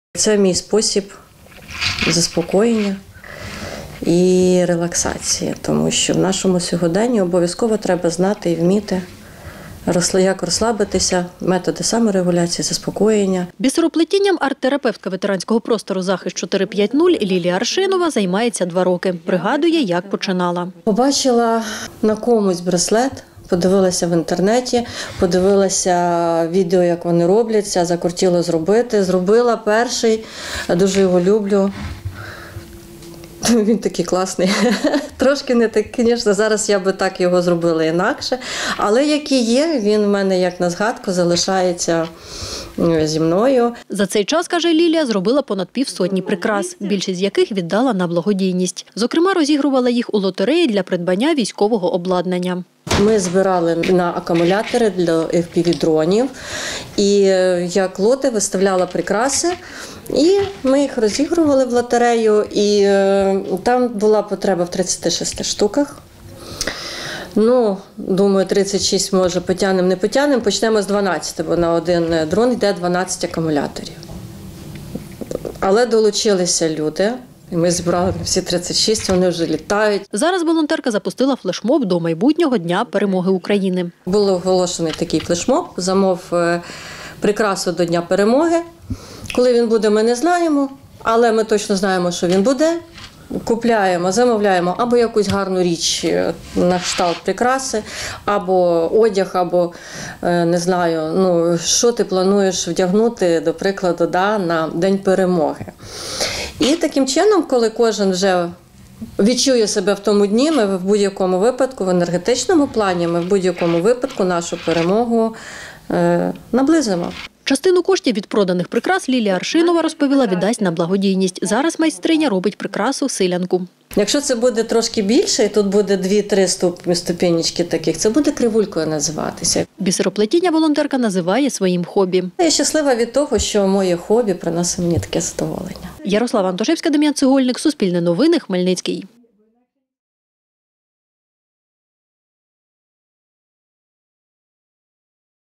Це мій спосіб заспокоєння і релаксації, тому що в нашому сьогоденні обов'язково треба знати і вміти, як розслабитися, методи саморегуляції, заспокоєння. Бісероплетінням арт-терапевтка ветеранського простору «Захист 450» Лілія Аршинова займається 2 роки. Пригадує, як починала. Побачила на комусь браслет, подивилася в інтернеті, подивилася відео, як вони робляться, закортіло зробити. Зробила перший, дуже його люблю. Він такий класний. Трошки не так, звісно, зараз я би так його зробила інакше. Але який є, він в мене як на згадку залишається зі мною. За цей час, каже Лілія, зробила понад 150 прикрас, більшість з яких віддала на благодійність. Зокрема, розігрувала їх у лотереї для придбання військового обладнання. Ми збирали на акумулятори для FPV-дронів, і як лоти виставляла прикраси, і ми їх розігрували в лотерею, і там була потреба в 36 штуках. Ну, думаю, 36, може, потягнемо, не потягнемо, почнемо з 12, бо на один дрон йде 12 акумуляторів. Але долучилися люди. І ми зібрали всі 36, вони вже літають. Зараз волонтерка запустила флешмоб до майбутнього Дня перемоги України. Був оголошений такий флешмоб, замов прикрасу до Дня перемоги. Коли він буде, ми не знаємо, але ми точно знаємо, що він буде. Купляємо, замовляємо або якусь гарну річ на кшталт прикраси, або одяг, або, не знаю, ну, що ти плануєш вдягнути, до прикладу, на День перемоги. І таким чином, коли кожен вже відчує себе в тому дні, ми в будь-якому випадку, в енергетичному плані, ми в будь-якому випадку нашу перемогу наблизимо. Частину коштів від проданих прикрас Лілія Аршинова, розповіла, віддасть на благодійність. Зараз майстриня робить прикрасу силянку. Якщо це буде трошки більше, і тут буде 2-3 ступенечки таких, це буде кривулькою називатися. Бісероплетіння волонтерка називає своїм хобі. Я щаслива від того, що моє хобі приносить мені таке задоволення. Ярослава Антошевська, Дем'ян Цегольник, Суспільне новини, Хмельницький.